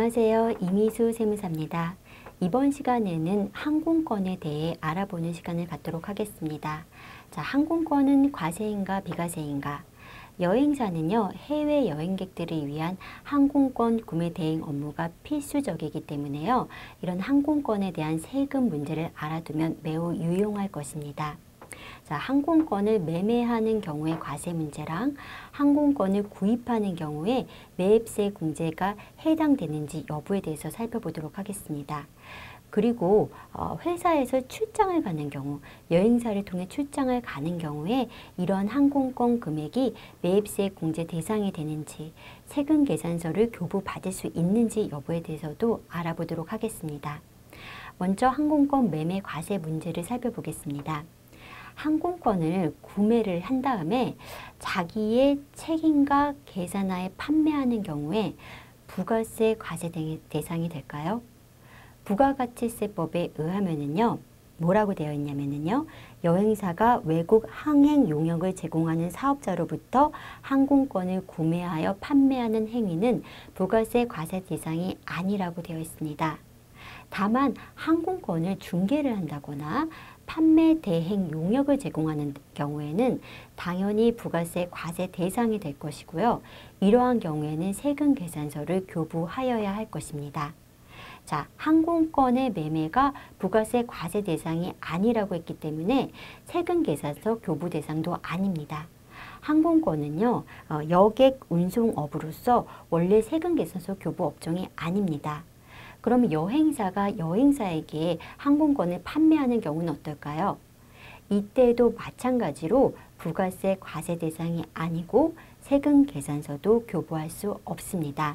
안녕하세요. 이미수 세무사입니다. 이번 시간에는 항공권에 대해 알아보는 시간을 갖도록 하겠습니다. 자, 항공권은 과세인가 비과세인가? 여행사는요, 해외 여행객들을 위한 항공권 구매 대행 업무가 필수적이기 때문에요. 이런 항공권에 대한 세금 문제를 알아두면 매우 유용할 것입니다. 자, 항공권을 매매하는 경우의 과세 문제랑 항공권을 구입하는 경우에 매입세 공제가 해당되는지 여부에 대해서 살펴보도록 하겠습니다. 그리고 회사에서 출장을 가는 경우, 여행사를 통해 출장을 가는 경우에 이런 항공권 금액이 매입세 공제 대상이 되는지, 세금 계산서를 교부받을 수 있는지 여부에 대해서도 알아보도록 하겠습니다. 먼저 항공권 매매 과세 문제를 살펴보겠습니다. 항공권을 구매를 한 다음에 자기의 책임과 계산하에 판매하는 경우에 부가세 과세 대상이 될까요? 부가가치세법에 의하면은요, 뭐라고 되어 있냐면은요, 여행사가 외국 항행 용역을 제공하는 사업자로부터 항공권을 구매하여 판매하는 행위는 부가세 과세 대상이 아니라고 되어 있습니다. 다만 항공권을 중개를 한다거나 판매 대행 용역을 제공하는 경우에는 당연히 부가세 과세 대상이 될 것이고요. 이러한 경우에는 세금 계산서를 교부하여야 할 것입니다. 자, 항공권의 매매가 부가세 과세 대상이 아니라고 했기 때문에 세금 계산서 교부 대상도 아닙니다. 항공권은요, 여객 운송업으로서 원래 세금 계산서 교부 업종이 아닙니다. 그러면 여행사가 여행사에게 항공권을 판매하는 경우는 어떨까요? 이때도 마찬가지로 부가세 과세 대상이 아니고 세금 계산서도 교부할 수 없습니다.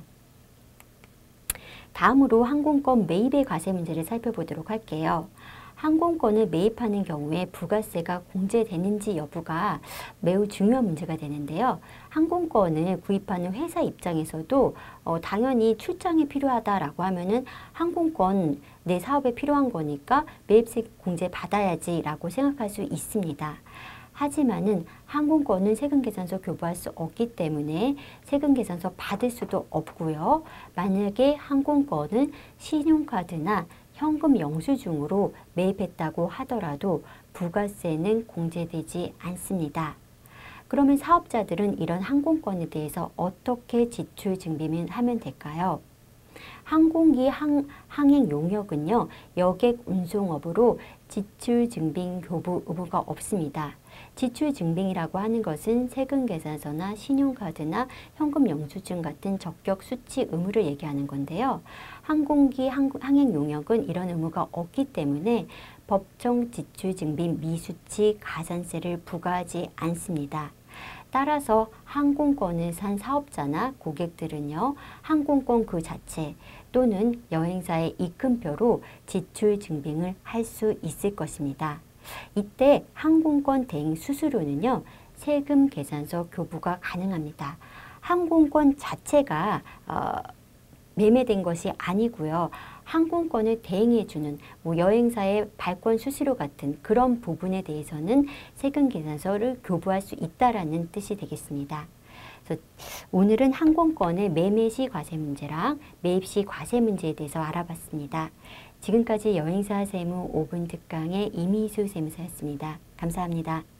다음으로 항공권 매입의 과세 문제를 살펴보도록 할게요. 항공권을 매입하는 경우에 부가세가 공제되는지 여부가 매우 중요한 문제가 되는데요. 항공권을 구입하는 회사 입장에서도 당연히 출장이 필요하다라고 하면은 항공권 내 사업에 필요한 거니까 매입세 공제 받아야지라고 생각할 수 있습니다. 하지만은 항공권은 세금계산서 교부할 수 없기 때문에 세금계산서 받을 수도 없고요. 만약에 항공권은 신용카드나 현금 영수증으로 매입했다고 하더라도 부가세는 공제되지 않습니다. 그러면 사업자들은 이런 항공권에 대해서 어떻게 지출 증빙을 하면 될까요? 항공기 항행 용역은요, 여객 운송업으로 지출 증빙 교부 의무가 없습니다. 지출 증빙이라고 하는 것은 세금 계산서나 신용카드나 현금 영수증 같은 적격 수치 의무를 얘기하는 건데요. 항공기 항행 용역은 이런 의무가 없기 때문에 법정 지출 증빙 미수치 가산세를 부과하지 않습니다. 따라서 항공권을 산 사업자나 고객들은요, 항공권 그 자체 또는 여행사의 입금표로 지출 증빙을 할 수 있을 것입니다. 이때 항공권 대행 수수료는요, 세금 계산서 교부가 가능합니다. 항공권 자체가 매매된 것이 아니고요. 항공권을 대행해주는 여행사의 발권 수수료 같은 그런 부분에 대해서는 세금 계산서를 교부할 수 있다라는 뜻이 되겠습니다. 그래서 오늘은 항공권의 매매 시 과세 문제랑 매입 시 과세 문제에 대해서 알아봤습니다. 지금까지 여행사 세무 5분 특강의 이미수 세무사였습니다. 감사합니다.